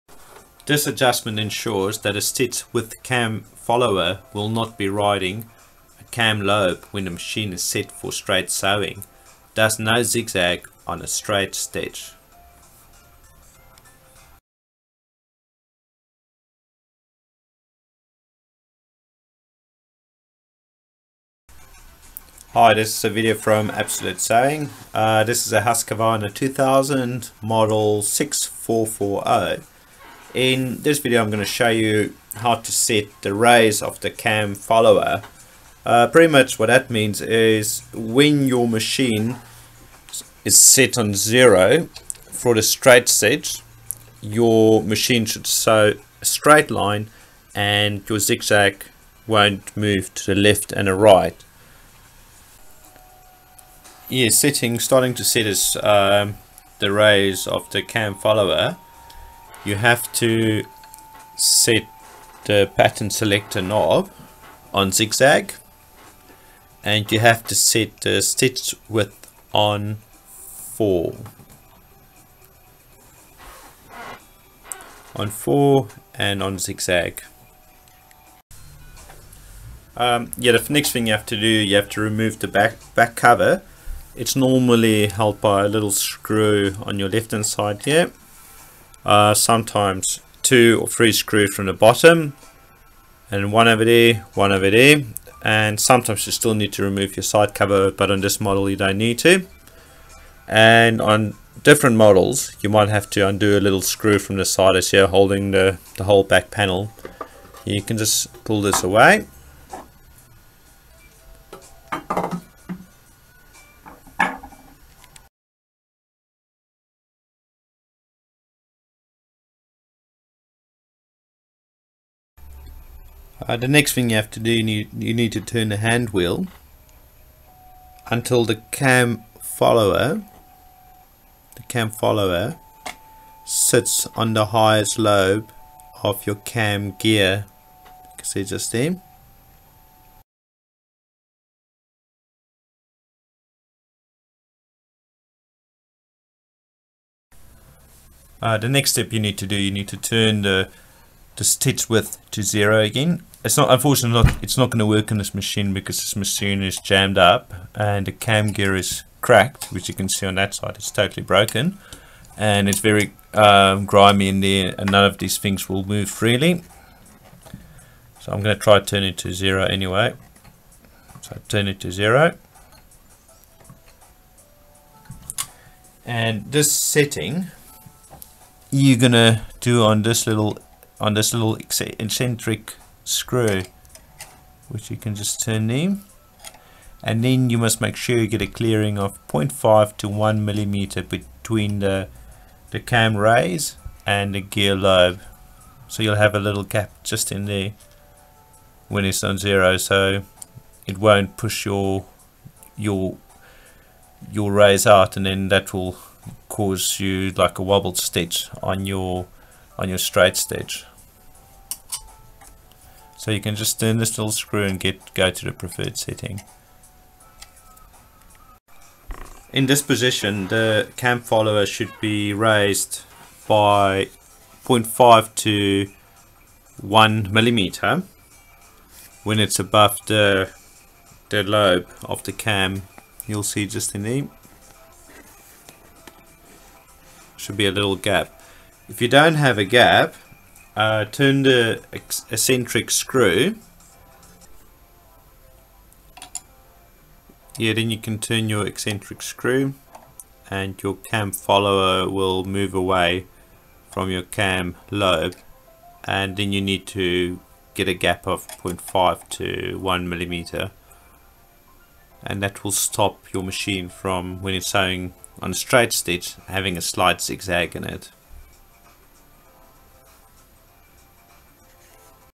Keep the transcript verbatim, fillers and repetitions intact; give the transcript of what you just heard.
This adjustment ensures that a stitch with the cam follower will not be riding a cam lobe when the machine is set for straight sewing. Thus no zigzag on a straight stitch. Hi, this is a video from Absolute Sewing. Uh, this is a Husqvarna two thousand model six four four zero. In this video I'm going to show you how to set the raise of the cam follower. Uh, pretty much what that means is when your machine is set on zero for the straight stitch, your machine should sew a straight line and your zigzag won't move to the left and the right. Yeah, setting, starting to set is um, the raise of the cam follower. You have to set the pattern selector knob on zigzag, and you have to set the stitch width on four. On four and on zigzag. Um, yeah, the next thing you have to do, you have to remove the back back cover. It's normally held by a little screw on your left hand side here. Uh, sometimes two or three screws from the bottom, and one over there, one over there, and sometimes you still need to remove your side cover, but on this model you don't need to. And on different models you might have to undo a little screw from the side as here holding the, the whole back panel. You can just pull this away. Uh, the next thing you have to do, you need, you need to turn the hand wheel until the cam follower, the cam follower sits on the highest lobe of your cam gear. You can see just there. Uh, the next step you need to do, you need to turn the the stitch width to zero again. It's not, unfortunately, not, it's not going to work on this machine because this machine is jammed up and the cam gear is cracked, which you can see on that side. It's totally broken and it's very um, grimy in there, and none of these things will move freely. So I'm going to try to turn it to zero anyway. So turn it to zero. And this setting you're going to do on this little on this little eccentric screw, which you can just turn in, and then you must make sure you get a clearing of zero point five to one millimeter between the the cam raise and the gear lobe, so you'll have a little gap just in there when it's on zero, so it won't push your your your raise out, and then that will cause you like a wobbled stitch on your on your straight stitch. So you can just turn this little screw and get go to the preferred setting. In this position the cam follower should be raised by zero point five to one millimeter when it's above the the lobe of the cam. You'll see just in there should be a little gap. If you don't have a gap, uh, turn the eccentric screw. Yeah, then you can turn your eccentric screw and your cam follower will move away from your cam lobe, and then you need to get a gap of zero point five to one millimeter, and that will stop your machine from, when it's sewing on a straight stitch, having a slight zigzag in it.